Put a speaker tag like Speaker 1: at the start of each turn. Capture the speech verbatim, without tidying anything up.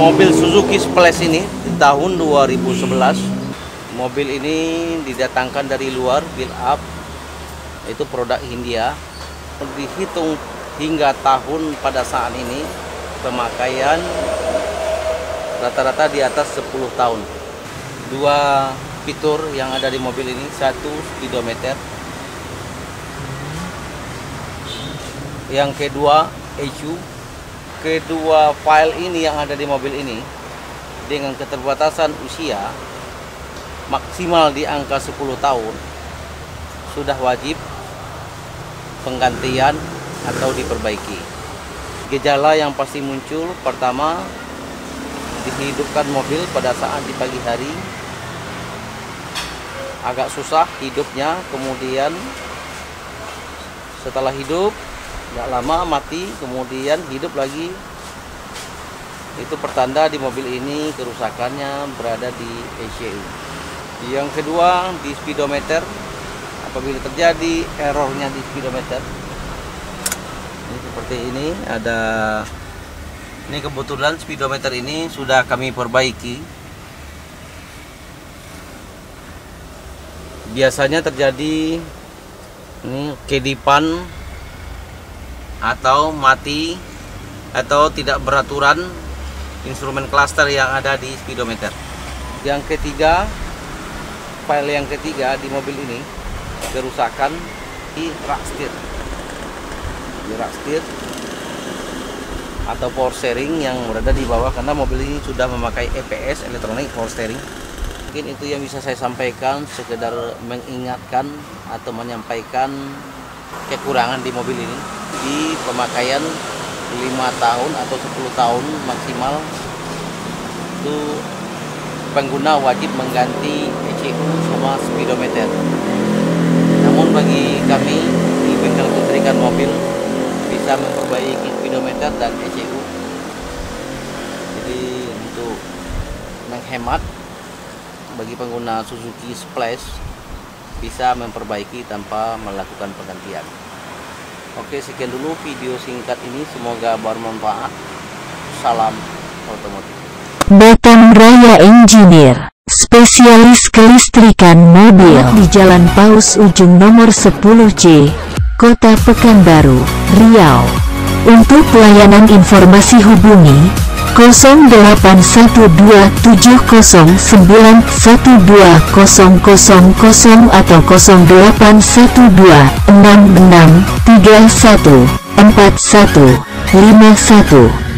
Speaker 1: mobil Suzuki Splash ini di tahun dua ribu sebelas. Mobil ini didatangkan dari luar, build up, itu produk Hindia. Dihitung hingga tahun pada saat ini pemakaian rata-rata di atas sepuluh tahun. Dua fitur yang ada di mobil ini, satu speedometer, yang kedua E C U. Kedua file ini yang ada di mobil ini dengan keterbatasan usia maksimal di angka sepuluh tahun sudah wajib penggantian atau diperbaiki. Gejala yang pasti muncul, pertama, dihidupkan mobil pada saat di pagi hari agak susah hidupnya, kemudian setelah hidup nggak lama mati, kemudian hidup lagi. Itu pertanda di mobil ini kerusakannya berada di E C U. Yang kedua, di speedometer, apabila terjadi errornya di speedometer, ini seperti ini ada, ini kebetulan speedometer ini sudah kami perbaiki. Biasanya terjadi ini kedipan atau mati atau tidak beraturan instrumen cluster yang ada di speedometer. Yang ketiga, file yang ketiga di mobil ini kerusakan di rak setir, di rak setir atau power steering yang berada di bawah, karena mobil ini sudah memakai E P S, electronic power steering. Mungkin itu yang bisa saya sampaikan, sekedar mengingatkan atau menyampaikan kekurangan di mobil ini. Di pemakaian lima tahun atau sepuluh tahun maksimal itu pengguna wajib mengganti E C U sama speedometer. Namun bagi kami di bengkel kelistrikan mobil bisa memperbaiki speedometer dan E C U. Jadi untuk menghemat, bagi pengguna Suzuki Splash bisa memperbaiki tanpa melakukan penggantian. Oke, sekian dulu video singkat ini, semoga bermanfaat. Salam otomotif.
Speaker 2: Batam Raya Engineer, spesialis kelistrikan mobil, di Jalan Paus Ujung nomor sepuluh C, Kota Pekanbaru, Riau. Untuk pelayanan informasi hubungi nol delapan satu dua tujuh nol sembilan satu dua nol nol nol atau nol delapan satu dua enam enam tiga satu empat satu lima satu.